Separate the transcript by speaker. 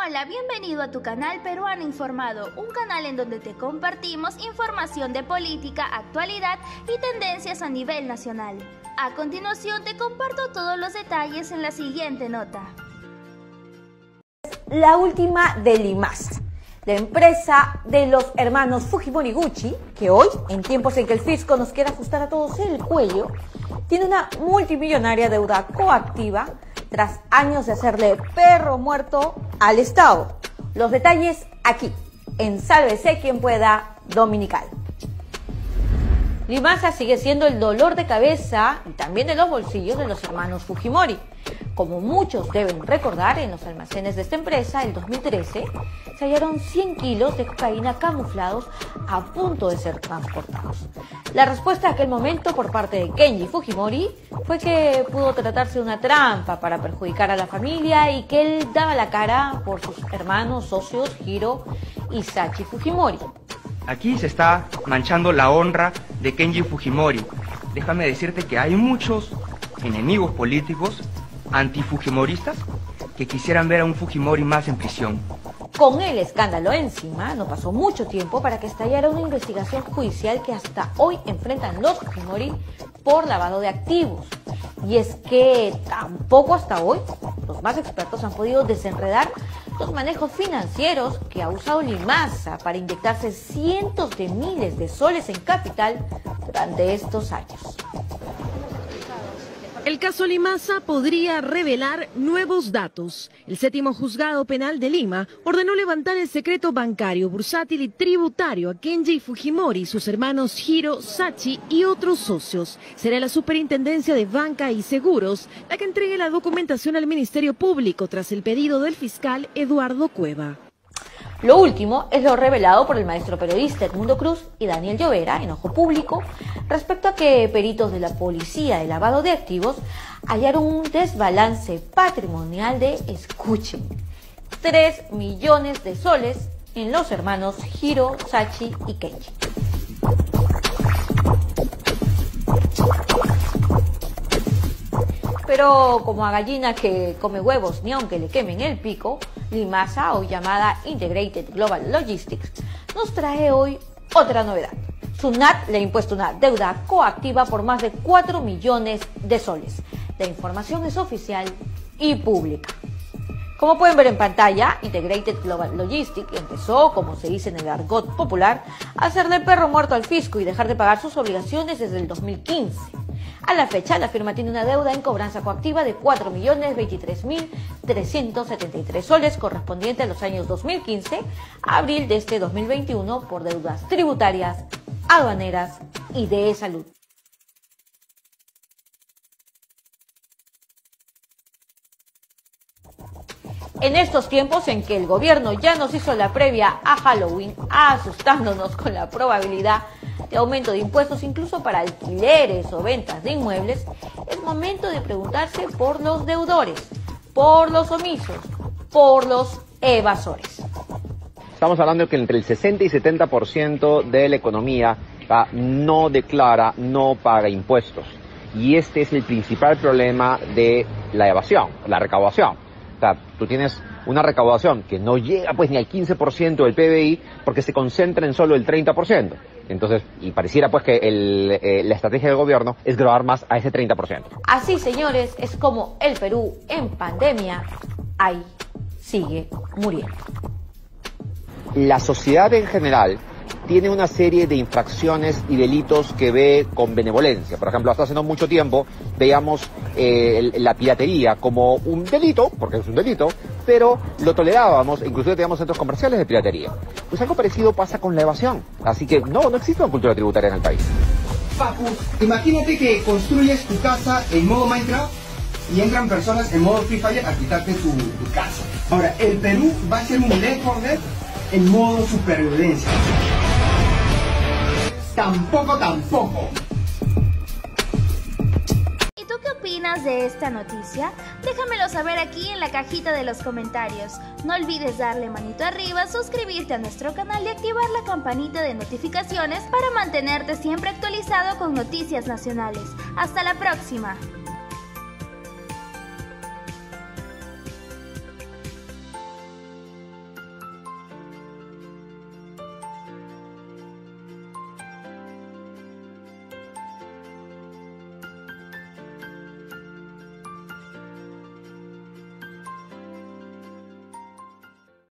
Speaker 1: Hola, bienvenido a tu canal Peruano Informado, un canal en donde te compartimos información de política, actualidad y tendencias a nivel nacional. A continuación te comparto todos los detalles en la siguiente nota.
Speaker 2: La última de Limasa, la empresa de los hermanos Fujimori Gucci, que hoy, en tiempos en que el fisco nos quiere ajustar a todos el cuello, tiene una multimillonaria deuda coactiva tras años de hacerle perro muerto al Estado. Los detalles aquí, en Sálvese quien pueda Dominical. Limasa sigue siendo el dolor de cabeza y también de los bolsillos de los hermanos Fujimori. Como muchos deben recordar, en los almacenes de esta empresa, el 2013, se hallaron 100 kilos de cocaína camuflados a punto de ser transportados. La respuesta a aquel momento por parte de Kenji Fujimori fue que pudo tratarse de una trampa para perjudicar a la familia y que él daba la cara por sus hermanos, socios, Hiro y Sachi Fujimori.
Speaker 3: Aquí se está manchando la honra de Kenji Fujimori. Déjame decirte que hay muchos enemigos políticos antifujimoristas que quisieran ver a un Fujimori más en prisión.
Speaker 2: Con el escándalo encima, no pasó mucho tiempo para que estallara una investigación judicial que hasta hoy enfrentan los Fujimori por lavado de activos. Y es que tampoco hasta hoy los más expertos han podido desenredar los manejos financieros que ha usado Limasa para inyectarse cientos de miles de soles en capital durante estos años.
Speaker 4: El caso Limasa podría revelar nuevos datos. El séptimo juzgado penal de Lima ordenó levantar el secreto bancario, bursátil y tributario a Kenji Fujimori, sus hermanos Hiro, Sachi y otros socios. Será la Superintendencia de Banca y Seguros la que entregue la documentación al Ministerio Público tras el pedido del fiscal Eduardo Cueva.
Speaker 2: Lo último es lo revelado por el maestro periodista Edmundo Cruz y Daniel Llovera en Ojo Público respecto a que peritos de la Policía de Lavado de Activos hallaron un desbalance patrimonial de, escuchen, 3 millones de soles en los hermanos Hiro, Sachi y Kenji. Pero como a gallina que come huevos ni aunque le quemen el pico, Limasa, hoy llamada Integrated Global Logistics, nos trae hoy otra novedad. SUNAT le ha impuesto una deuda coactiva por más de 4 millones de soles. La información es oficial y pública. Como pueden ver en pantalla, Integrated Global Logistics empezó, como se dice en el argot popular, a hacerle perro muerto al fisco y dejar de pagar sus obligaciones desde el 2015. A la fecha, la firma tiene una deuda en cobranza coactiva de 4.023.373 soles correspondiente a los años 2015 a abril de este 2021 por deudas tributarias, aduaneras y de salud. En estos tiempos en que el gobierno ya nos hizo la previa a Halloween, asustándonos con la probabilidad de aumento de impuestos incluso para alquileres o ventas de inmuebles, es momento de preguntarse por los deudores, por los omisos, por los evasores.
Speaker 5: Estamos hablando de que entre el 60 y 70% de la economía no declara, no paga impuestos. Y este es el principal problema de la evasión, la recaudación. O sea, tú tienes una recaudación que no llega pues ni al 15% del PBI porque se concentra en solo el 30%. Entonces, y pareciera pues que la estrategia del gobierno es grabar más a ese 30%.
Speaker 2: Así, señores, es como el Perú en pandemia, ahí sigue muriendo.
Speaker 5: La sociedad en general tiene una serie de infracciones y delitos que ve con benevolencia. Por ejemplo, hasta hace no mucho tiempo veíamos la piratería como un delito, porque es un delito, pero lo tolerábamos, inclusive teníamos centros comerciales de piratería. Pues algo parecido pasa con la evasión. Así que no existe una cultura tributaria en el país.
Speaker 6: Papu, imagínate que construyes tu casa en modo Minecraft y entran personas en modo Free Fire a quitarte tu casa. Ahora, el Perú va a ser un Left 4 Dead en modo supervivencia. Tampoco.
Speaker 1: ¿Y tú qué opinas de esta noticia? Déjamelo saber aquí en la cajita de los comentarios. No olvides darle manito arriba, suscribirte a nuestro canal y activar la campanita de notificaciones para mantenerte siempre actualizado con noticias nacionales. ¡Hasta la próxima!